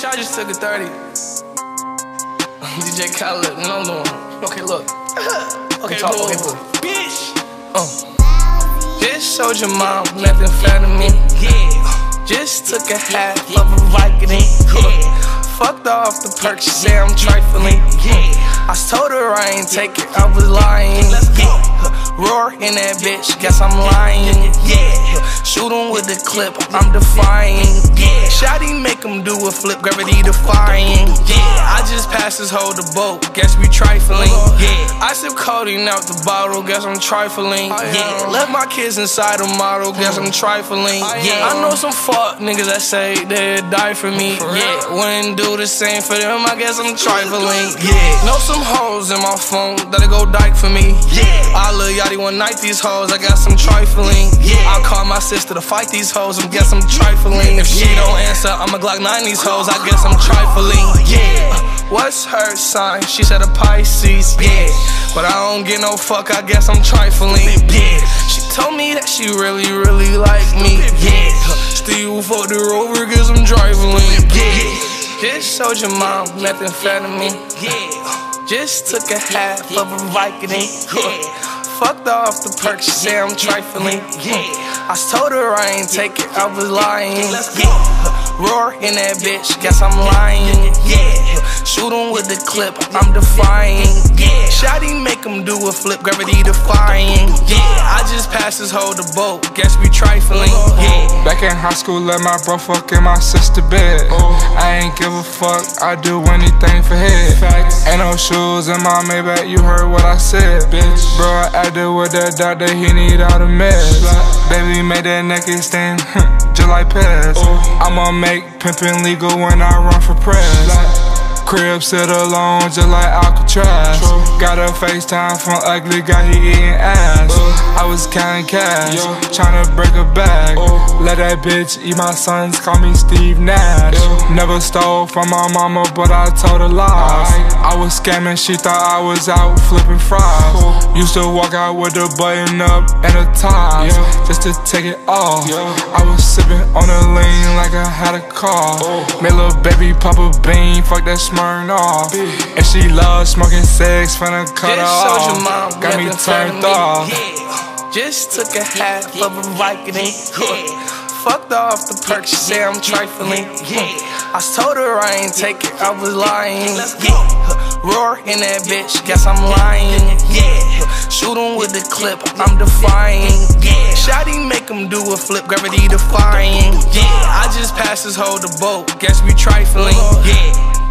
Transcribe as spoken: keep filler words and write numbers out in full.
I just took a thirty. D J Khaled, no, no. Okay, look. Okay, talk, okay, boo. Bitch. Uh. Just showed your mom methamphetamine. Yeah. Just took a half of a Vicodin. Yeah. Fucked off the perks, she say I'm trifling. Yeah. I told her I ain't take it, I was lying. Yeah. Roar in that bitch, guess I'm lying. Yeah. Shoot him with the clip, I'm defying. Yeah. Shotty make him do a flip, gravity defying. Yeah. I just passed this hoe the boat, guess we trifling. Yeah. I sip codeine out the bottle, guess I'm trifling. Yeah. Left my kids inside a model, guess I'm trifling. Yeah. I know some fuck niggas that say they'd die for me. Yeah. Wouldn't do the same for them, I guess I'm trifling. Yeah. Know some hoes in my phone that'll go dyke for me. Yeah. I love Yachty one night these hoes, I guess I'm trifling. Yeah. I call my sister to fight these hoes, I guess I'm trifling. If she don't answer, I'ma Glock nine these hoes, I guess I'm trifling. Yeah. What's her sign? She said a Pisces. Yeah. But I don't get no fuck, I guess I'm trifling. Yeah. She told me that she really, really like me. Yeah. Still fuck the rover, guess I'm trifling. Yeah. Just showed your mom methamphetamine. Yeah. Just took a half of a Vicodin. Yeah. Fucked off the perks, she say I'm trifling. Yeah. I told her I ain't take it, I was lying. Yeah. Roar in that bitch, guess I'm lying. Yeah. Shoot him with the clip, I'm defying. Yeah. Shotty make him do a flip, gravity defying. Yeah. I just passed this hoe the boat, guess we trifling. Yeah. Back in high school, let my bro fuck in my sister bed. I ain't give a fuck, I do anything for head. Ain't no shoes in my Maybach, you heard what I said. Bitch, bro, I acted with that doctor, he need all the meds. Baby made that naked stand, just like Pez. I'ma make pimpin' legal when I run for press. Crib sit alone just like Alcatraz. Got a FaceTime from ugly guy, he eating ass. I was counting cash, tryna break a bag. Let that bitch eat my sons, call me Steve Nash. Never stole from my mama, but I told her lies. I was scamming, she thought I was out flipping fries. Used to walk out with the button up and the ties, just to take it off. I was sipping on the lean like I had a car. Made little baby pop a bean, fuck that Smirnoff. And she loves smoking sex, finna cut her off. Got me turned off. Yeah. Just took a half of a Vicodin. Yeah. Fucked off the perks, she say I'm trifling. Yeah. I told her I ain't take it, I was lying. Yeah. Roar in that bitch, guess I'm lying. Yeah. Shoot him with the clip, I'm defying. Yeah. Shotty make him do a flip, gravity defying. Yeah. I just passed this hoe the boat, guess we trifling. Yeah.